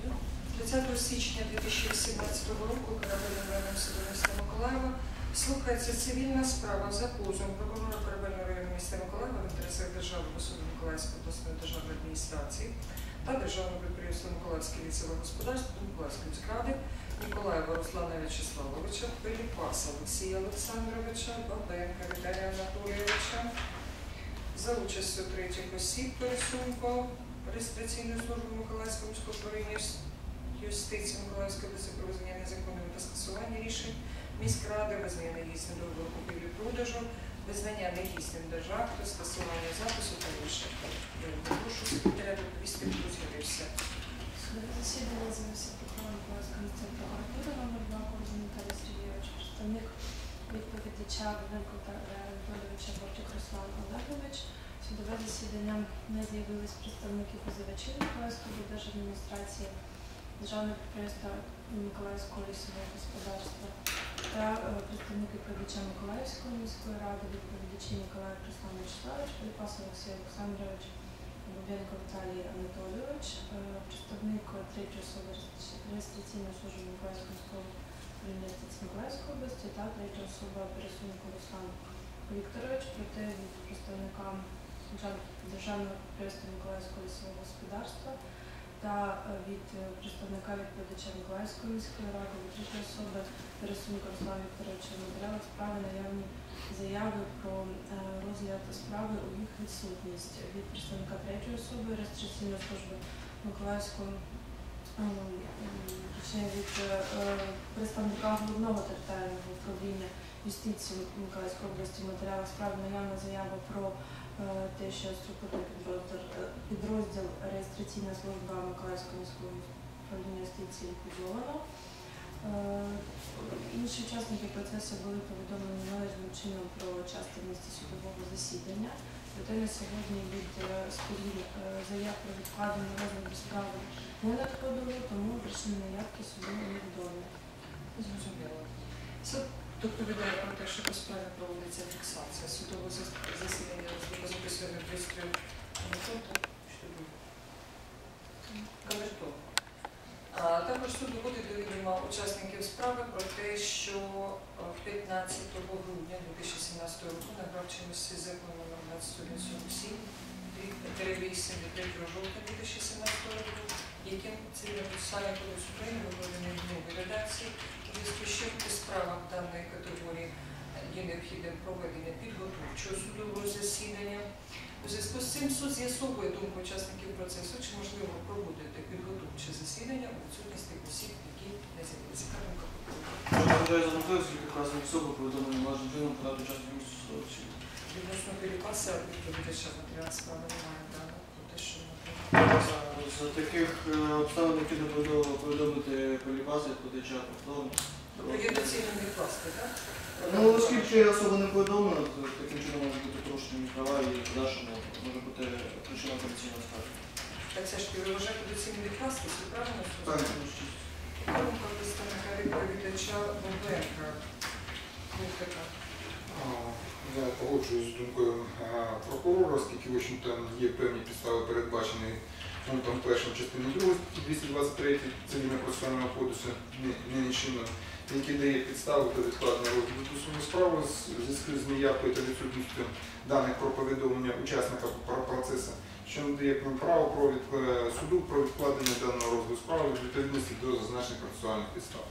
суду. 30 січня 2018 року Корабельним районним судом міста Миколаєва слухається цивільна справа за позовом прокурора Корабельного району міста Миколаєва в інтересах Державного суду Миколаївської обласної державної адміністрації та Державного підприємства Миколаївське лісове господарство до Миколаївської міськради Ніколаєва Руслана Вячеславовича, Пиліпаса Олексія Олександровича, Бабенка Віталія Анатолійовича за участю третіх осіб Пересунько реєстраційної служби Миколаївського міського управління юстиції Миколаївської області про визнання незаконними та скасування рішень міськради, визнання недійсним договору купівлі-продажу, визнання недійсним держакту, скасування запису та рішень. Прошу секретаря доповісти, хто з'явився. Засідання з'явився прокурор Миколаївської міської прокуратури номер 2 Корзун Віталій Сергійович, представник відповідача Бабенко Анатолійовича Бортик Руслан Олегович. Судове засідання не з'явились представники позивачів Миколаївської держадміністрації, Державного підприємства Миколаївського лісового господарства та представники відповідача Миколаївської міської ради, відповідачі Ніколаєв Руслан Вячеславович, Пилипас Олексій Олександрович, Бабенко Віталій Анатолійович, представник третьої особи реєстраційної служби Миколаївського міського управління юстиції Миколаївської області та третя особа Пересунько Руслан Вікторович, проте від представника Державного підприємства Миколаївського лісового господарства та від представника відповідача Миколаївської міської ради, від третьої особи Пересунько Руслана Вікторовича в матеріалах справи наявні заяви про розгляд справи у їх відсутність. Від представника третьої особи реєстраційної служби Миколаївського, від представника головного територіального управління юстиції Миколаївської області в матеріалах справи наявна заява про те, що структурний підрозділ реєстраційна служба Миколаївського міського управління юстиції ліквідовано. Інші учасники процесу були повідомлені належним чином про час та місце судового засідання. Проте на сьогодні від сторін заяв про відкладення розгляду справи не надходило, тому причини явки суду невідомі. Зрозуміло. Суд доповідає про те, що по справі проводиться фіксація судового засідання записує на пристрій конвертов. Також суд доводить до відома учасників справи про те, що 15 грудня 2017 року набрав чинності закон номер 2147 8 від 3 жовтня 2017 року, яким Цивільно-процесуальний кодекс України викладений в новій редакції, у зв'язку з чим у справах даної категорії є необхідним проведення підготовчого судового засідання. У зв'язку з цим суд з'ясовує думку учасників процесу, чи можливо проводити підготовче засідання у відсутності осіб, які не з'явилися. Що вважає за можливість, які вказані особи повідомлені належним чином подати учасників судового засідання? Відносно Пиліпаса відповідача матеріал справи немає даних про те, що З таких обставин, які не повідомити Пиліпаса, відповідача повторно. є доцільним відкласти, так? Ну, оскільки особа не повідомлена, то таким чином може бути порушені права і в подальшому може бути причина апеляційного скарги. Так це ж ви вважаєте доцільним відкласти, це правильно? Так, Думка представника відповідача Бабенка. Я погоджуюсь з думкою прокурора, оскільки в общем-то, є певні підстави, передбачені пунктом 1 частини 2 статті 223 Цивільно-процесуального кодексу нинішнього, які дає підстави до відкладення розгляду судової справи в зв'язку з неявкою та відсутністю даних про повідомлення учасника процесу, що надає право суду про відкладення даного розгляду справи в відповідності до зазначених процесуальних підстав.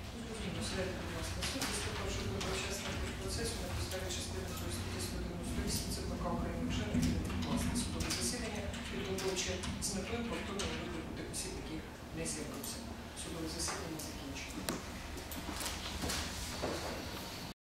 Процесу на підставі частини 198 ЦПК України вже власне судове засідання підготовче з метою повторного виклику тих осіб, яких не з'явилися. Судове засідання закінчено.